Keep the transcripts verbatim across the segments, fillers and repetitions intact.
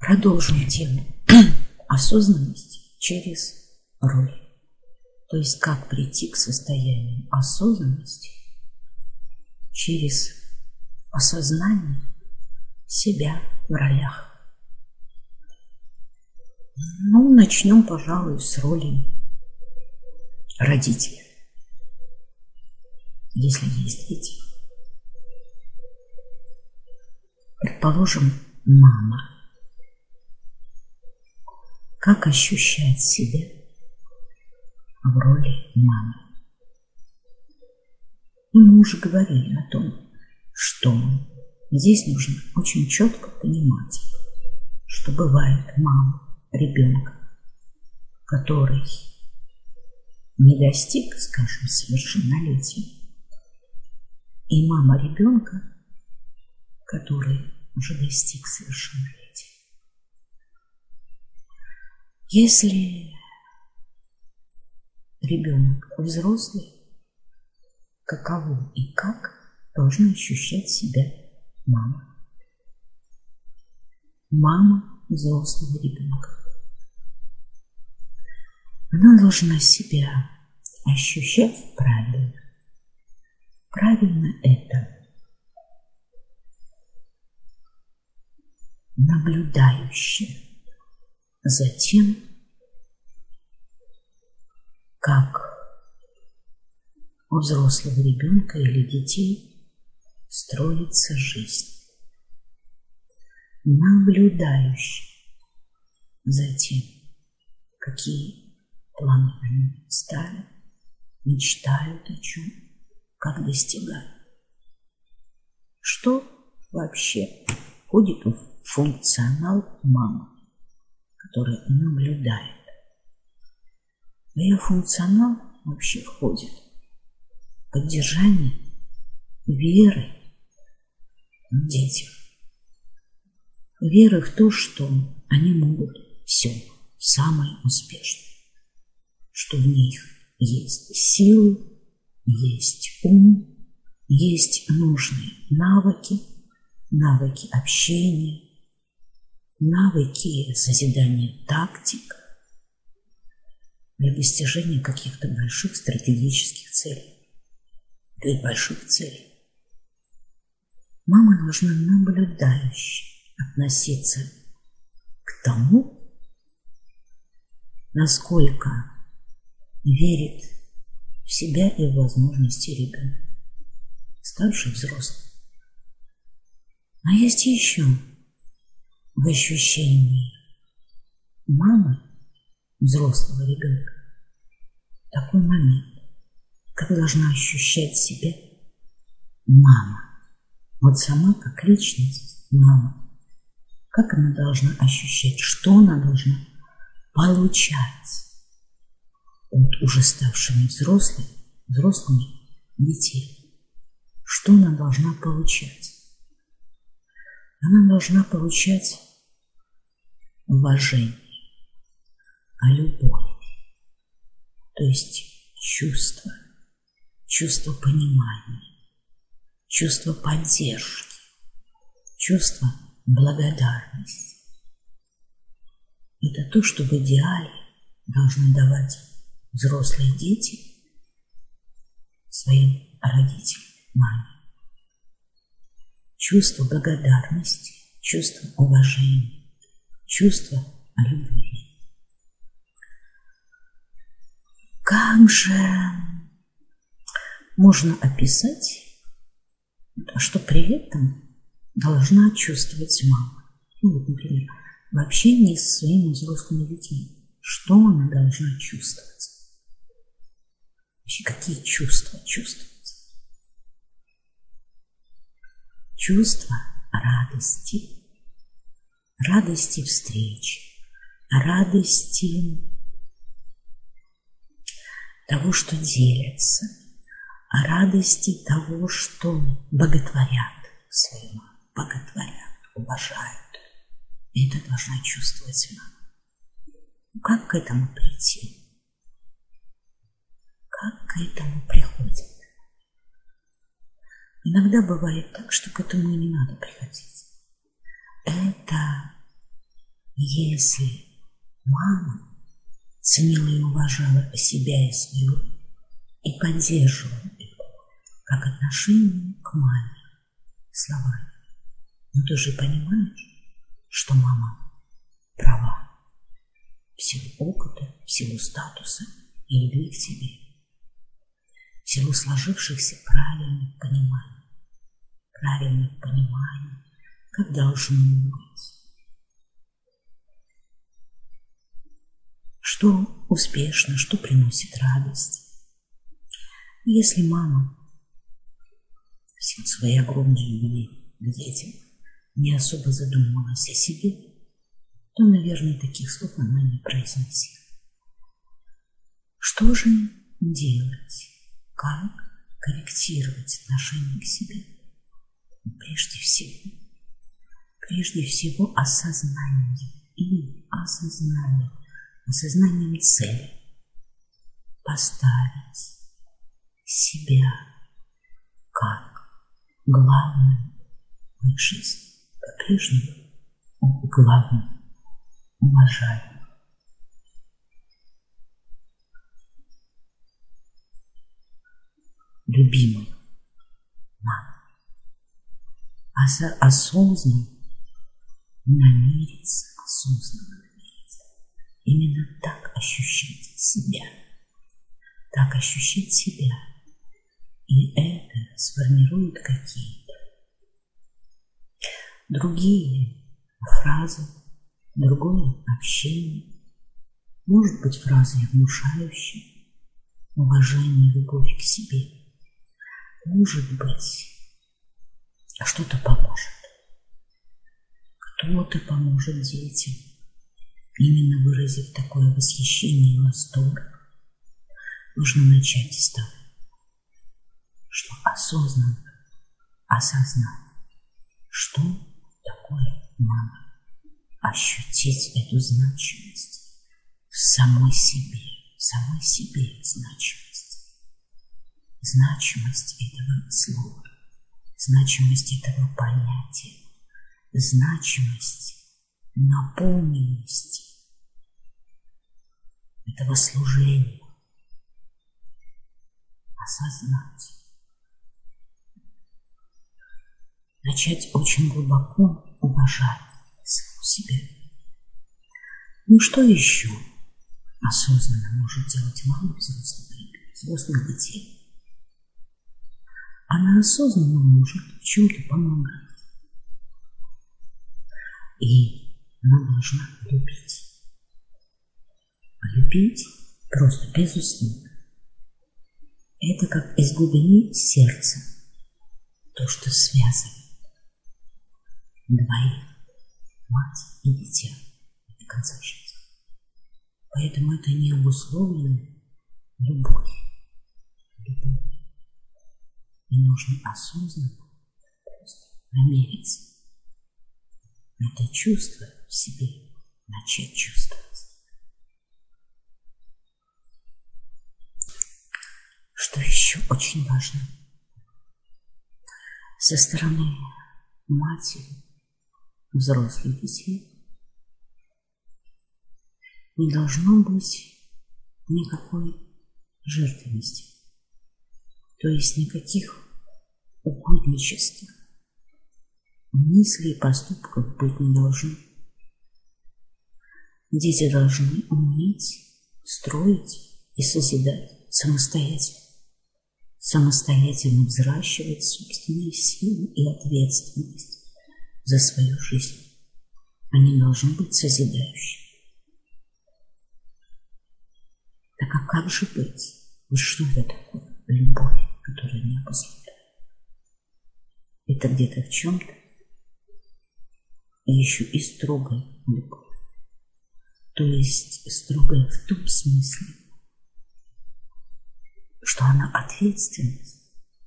Продолжим тему осознанности через роль. То есть как прийти к состоянию осознанности через осознание себя в ролях. Ну, начнем, пожалуй, с роли родителя, если есть дети. Предположим, мама. Как ощущать себя в роли мамы? Мы уже говорили о том, что здесь нужно очень четко понимать, что бывает мама ребенка, который не достиг, скажем, совершеннолетия, и мама ребенка, который уже достиг совершеннолетия. Если ребенок взрослый, каково и как должна ощущать себя мама? Мама взрослого ребенка. Она должна себя ощущать правильно. Правильно это наблюдающая за тем, как у взрослого ребенка или детей строится жизнь. Наблюдающая за тем, какие планы они ставят, мечтают о чем, как достигают. Что вообще входит в функционал мамы, которая наблюдает? В ее функционал вообще входит поддержание веры в детях, веры в то, что они могут все самое успешное, что в них есть силы, есть ум, есть нужные навыки, навыки общения, навыки созидания тактик для достижения каких-то больших стратегических целей, для больших целей. Мама должна наблюдающе относиться к тому, насколько верит в себя и в возможности ребенка, ставший взрослым. А есть еще в ощущении мамы взрослого ребенка такой момент, как должна ощущать себя мама. Вот сама как личность мама, как она должна ощущать, что она должна получать от уже ставшими взрослыми, взрослыми детей. Что она должна получать? Она должна получать уважение, а любовь, то есть чувство, чувство понимания, чувство поддержки, чувство благодарности. Это то, что в идеале должны давать взрослые дети своим родителям, маме. Чувство благодарности, чувство уважения, чувство любви. Как же можно описать, что при этом должна чувствовать мама? Ну, вот, например, в общении со своими взрослыми детьми. Что она должна чувствовать? Вообще, какие чувства чувствовать? Чувство радости, радости встречи, радости того, что делятся, радости того, что боготворят свою маму, боготворят, уважают. И это должна чувствовать мама. Как к этому прийти? Как к этому приходит? Иногда бывает так, что к этому и не надо приходить. Это Если мама ценила и уважала себя и свою, и поддерживала это, как отношение к маме, словами, но ты же понимаешь, что мама права в силу опыта, в силу статуса и любви к тебе, в силу сложившихся правильных пониманий, правильных пониманий, как должно быть. Что успешно, что приносит радость. Если мама в силу своей огромной любви к детям не особо задумывалась о себе, то, наверное, таких слов она не произносила. Что же делать? Как корректировать отношение к себе? Прежде всего, прежде всего осознание и осознание, осознанием цели поставить себя как главное в их жизни, по-прежнему главное, уважаемое. Любимую маму. Ос- осознанно намериться, осознанно намериться. Именно так ощущать себя. Так ощущать себя. И это сформирует какие-то другие фразы, другое общение. Может быть, фразы внушающие уважение, любовь к себе. Может быть, что-то поможет. Кто-то поможет детям, именно выразив такое восхищение и восторг. Нужно начать с того, что осознанно осознать, что такое мама, ощутить эту значимость в самой себе, в самой себе значимость. Значимость этого слова, значимость этого понятия, значимость наполненности этого служения. Осознать. Начать очень глубоко уважать саму себя. Ну что еще осознанно может делать мама взрослых, взрослых детей? Она осознанно может в чем-то помогать. И она должна любить. Любить просто безусловно. Это как из глубины сердца то, что связывает двоих, мать и дитя, до конца жизни. Поэтому это не обусловленная любовь. Любовь. И нужно осознанно намериться это чувство в себе начать чувствовать. Что еще очень важно? Со стороны матери взрослых детей не должно быть никакой жертвенности, то есть никаких угодничеств, мыслей и поступков быть не должно. Дети должны уметь строить и созидать самостоятельно. Самостоятельно взращивать собственные силы и ответственность за свою жизнь. Они должны быть созидающими. Так а как же быть? Вот что это такое? Любовь, которая не обусловлена. Это где-то в чем-то. И еще и строгая любовь. То есть строгая в том смысле, что она ответственность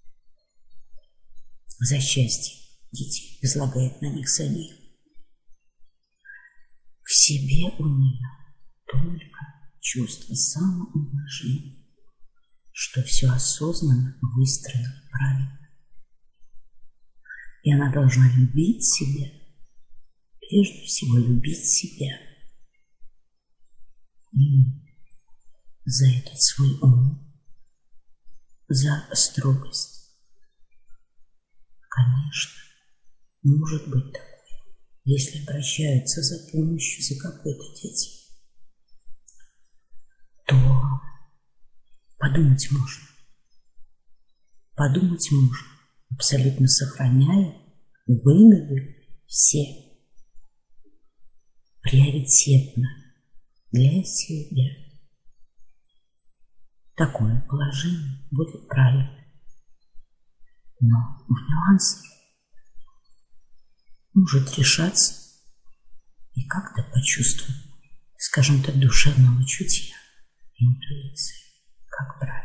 за счастье детей возлагает на них самих. К себе у нее только чувство самоуважения, что все осознанно выстроено правильно. И она должна любить себя прежде всего любить себя. И за этот свой ум, за строгость, конечно, может быть такое, если обращаются за помощью за какой-то дети, то подумать можно. Подумать можно, абсолютно сохраняя выгоды все приоритетно для себя. Такое положение будет правильно. Но в нюансах может решаться и как-то почувствовать, скажем так, душевного чутья, интуиции, как правильно.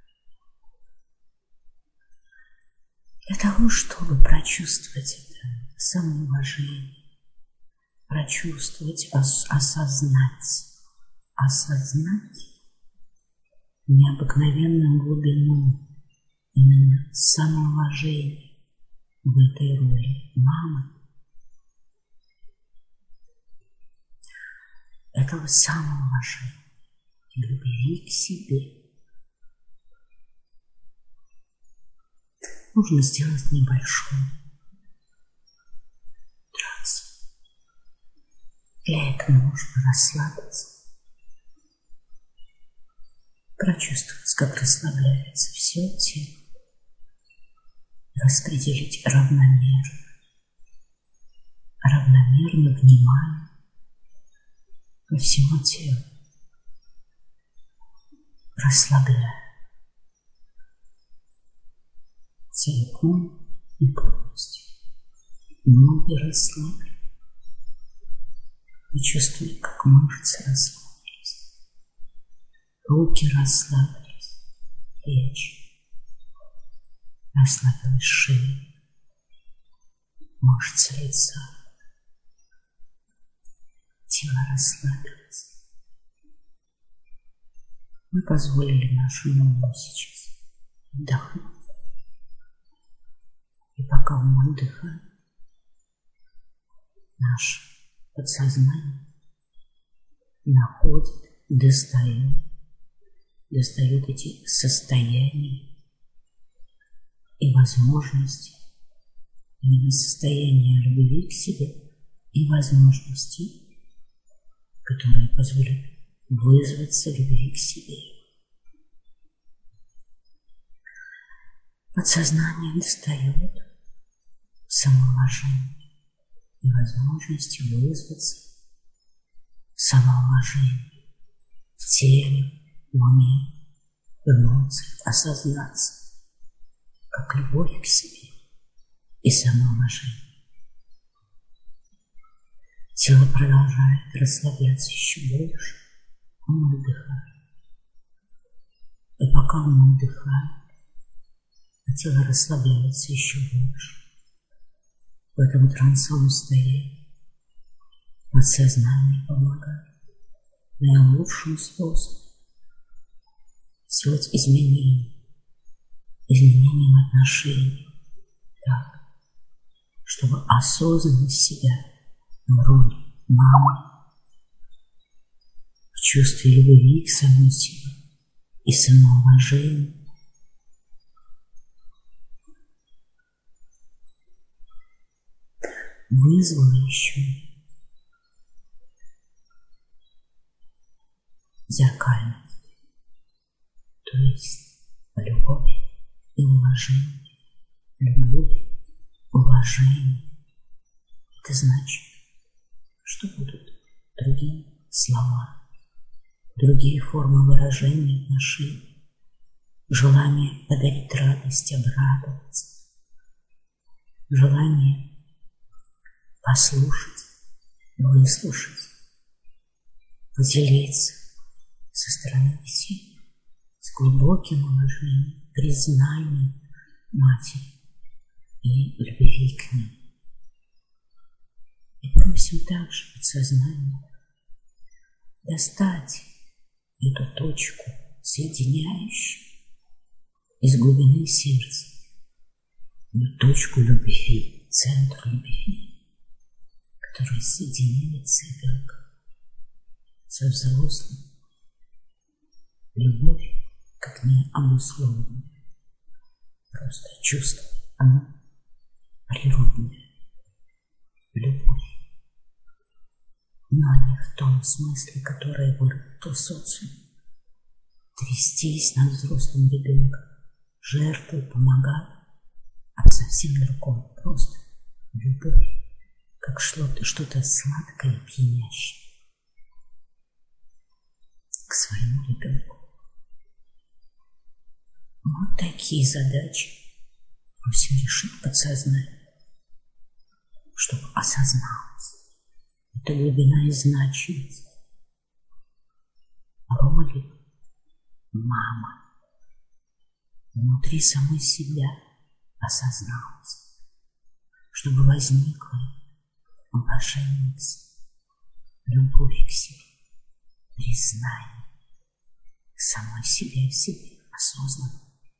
Для того, чтобы прочувствовать это самоуважение, прочувствовать, ос- осознать, осознать необыкновенную глубину именно самоуважения в этой роли мамы, этого самоуважения и любви к себе, нужно сделать небольшую трансу. Для этого нужно расслабиться, прочувствовать, как расслабляется все тело, распределить равномерно, равномерно внимание по всему телу, расслабляя целиком и полностью. Ноги расслаблены. Вы чувствуете, как мышцы расслабились, руки расслабились, плечи, расслабилась шея, мышцы лица, тело расслабилось. Мы позволили нашему уму сейчас отдохнуть. И пока он отдыхает, наше подсознание находит, достает, достает эти состояния и возможности, именно состояния любви к себе и возможности, которые позволят вызваться любви к себе. Подсознание достает самоуважение и возможности вызваться самоуважение в теле, в уме, в эмоциях, осознаться как любовь к себе и самоуважение. Тело продолжает расслабляться еще больше, он отдыхает. И пока он отдыхает, а тело расслабляется еще больше. В этом трансовом состоянии подсознание помогает наилучшим способом сделать изменения, изменения в отношениях так, чтобы осознанность себя в роли мамы, в чувстве любви к самой себе и самоуважения вызвало еще зеркальность, то есть любовь и уважение, любовь, уважение. Это значит, что будут другие слова, другие формы выражения отношений, желание подарить радость, обрадоваться, желание послушать, выслушать, поделиться со стороны детей с глубоким уважением, признанием матери и любви к ней. И просим также подсознание достать эту точку, соединяющую из глубины сердца, эту точку любви, центр любви, который соединяет с ребенком, со взрослым. Любовь как не обусловленная, просто чувство, оно природное. Любовь, но не в том смысле, который выработал социум. Трястись над взрослым ребенком, жертвой, помогать, а совсем другое, просто любовь, как что-то, что-то сладкое и пьянящее к своему ребенку. Вот такие задачи просим решить подсознание, чтобы осозналось эта глубина и значимость роли мамы внутри самой себя, осозналась, чтобы возникло уважение к себе, любовь к себе, признание самой себе в себе осознанно.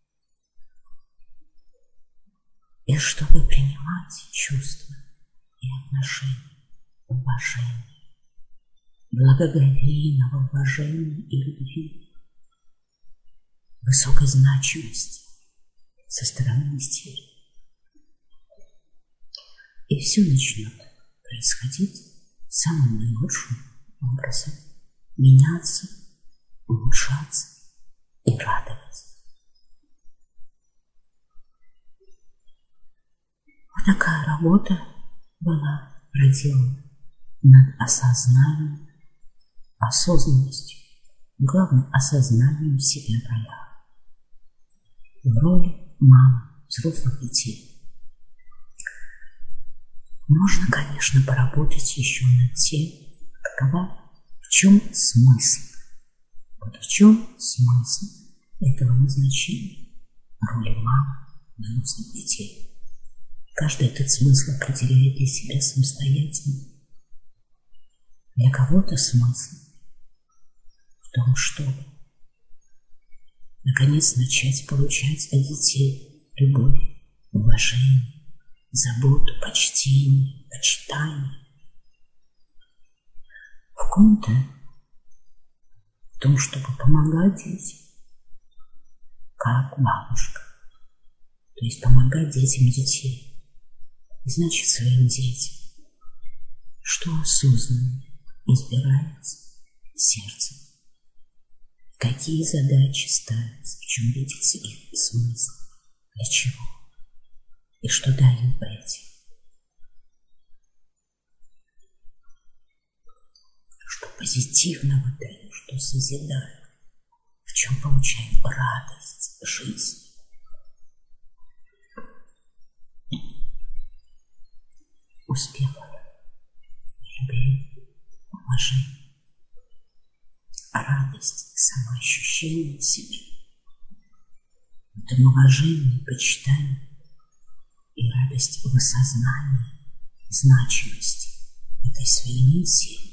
И чтобы принимать чувства и отношения, уважения, благоговейного уважения и любви, высокой значимости со стороны мистерии. И все начнет происходить самым наилучшим образом, меняться, улучшаться и радоваться. Вот такая работа была проделана над осознанием, осознанностью, главным осознанием себя в ролях, в роли мамы взрослых детей. Можно, конечно, поработать еще над тем, какова, в чем смысл. Вот в чем смысл этого назначения роли мамы взрослых детей. Каждый этот смысл определяет для себя самостоятельно. Для кого-то смысл в том, чтобы наконец начать получать от детей любовь, уважение, заботу, почтение, почитание. В ком-то в том, чтобы помогать детям, как бабушка, то есть помогать детям детей. Значит, своим детям, что осознанно избирается сердцем, какие задачи ставятся, в чем видится их смысл, для чего и что дают этим, что позитивного дают, что созидают, в чем получают радость, жизнь. Успеха, любви, уважения, радость, самоощущение себя. В этом уважении, почитании и радость в осознании значимости этой своей миссии